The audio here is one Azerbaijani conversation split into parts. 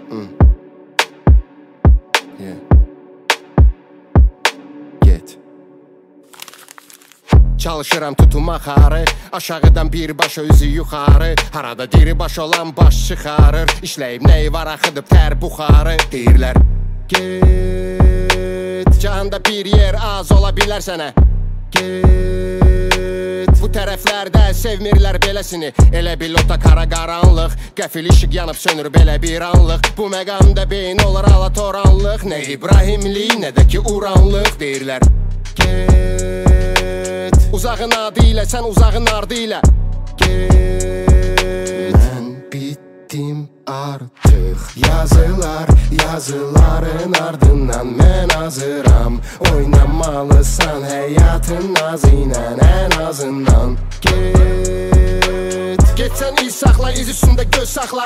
Get. Çalışıram tutuma xarı, aşağıdan birbaşa üzü yuxarı. Harada diribaş olan baş çıxarır, İşləyib neyi var axıdıb tər buxarı. Deyirlər get, cahanda bir yer az ola bilər sənə. Get, bu tərəflərdə sevmirlər beləsini. Elə bil ota qara qaranlıq, qəfil işıq yanıb sönür belə bir anlıq. Bu məqamda beyin olur alatoranlıq, nə İbrahimli, nə də ki uranlıq. Deyirlər get, uzağın adı ilə, sən uzağın ardı ilə. Get, mən bitdim artıq. Yazılar, yazıların ardından mən hazıram. Oynamalısan həyatın nazı ilə ən azından. Get, getsən iz saxla, iz üstündə göz saxla.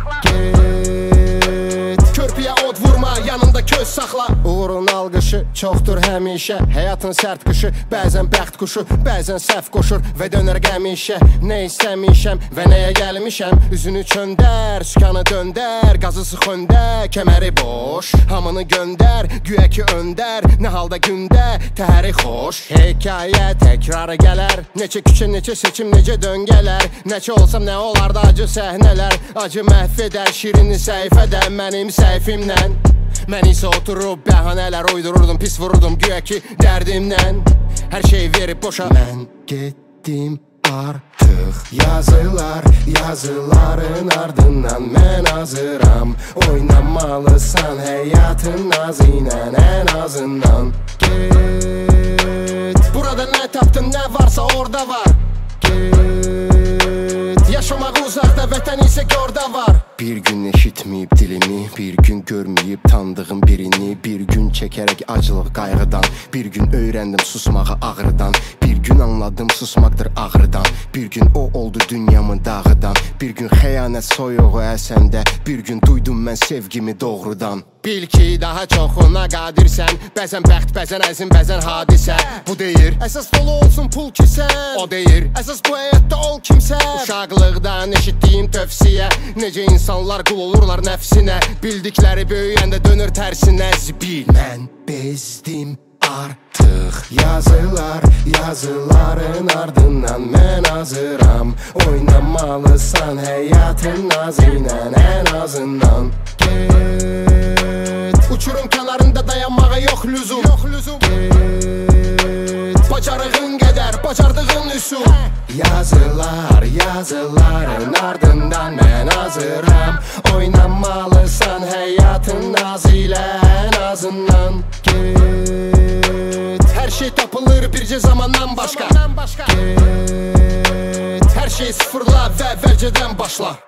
Get, körpüyə od vurma, yanında köz saxla. Uğurun alqışı çoxdur həmişə, həyatın sərt qışı, bəzən bəxt quşu, bəzən səhv qoşur və dönər qəmişə. Nə istəmişəm və nəyə gəlmişəm, üzünü çöndər, sükanı döndər, qazı sıx öndə, kəməri boş, hamını göndər, güya ki öndər, nə halda gündə, təhəri xoş. Hekayə təkrarı gələr, neçə küçə, neçə seçim, necə döngələr. Neçə olsam nə olardı acı səhnələr, acı məhv edər şirini səhifədə mənim səhifimlə. Mən isə oturub bəhanələr uydururdum, pis vururdum güya ki dərdimdən. Hər şey verib boşa mən getdim artıq. Yazılar, yazıların ardından mən hazıram. Oynamalısan həyatın nazı ilə ən azından. Get, burada nə tapdın, nə varsa orada var. Get, yaşamaq uzaqda, vətən isə orada var. Bir gün eşitməyib dilimi, bir gün görməyib tanıdığım birini. Bir gün çəkərək acılıq qayğıdan, bir gün öyrəndim susmağı ağrıdan. Bir gün anladım susmaqdır ağrıdan, bir gün o oldu dünyamın dağıdan. Bir gün xəyanət soyuğu əsəndə, bir gün duydum mən sevgimi doğrudan. Bil ki daha çoxuna qadirsən, bəzən bəxt, bəzən əzim, bəzən hadisə. Bu deyir, əsas dolu olsun pul ki sən. O deyir, əsas bu həyatda ol kimsə. Uşaqlıqdan eşitdiyim tövsiyə, necə insanlar qul olurlar nəfsinə. Bildikləri böyüyəndə dönür tərsinə. Zibil, mən bezdim artıq. Yazılar, yazıların ardından mən hazıram. Oynamalısan həyatın nazı ilə ən azından. Get, uçurum kənarında dayanmağa yox lüzum. Get, bacarığın qədər, bacardığın üsul. Yazılar, yazıların ardından mən hazıram. Oynamalısan həyatın nazı ilə ən azından. Get, hər şey tapılır bircə zamandan başqa. Get, hər şey sıfırla və əvvəlcədən başla.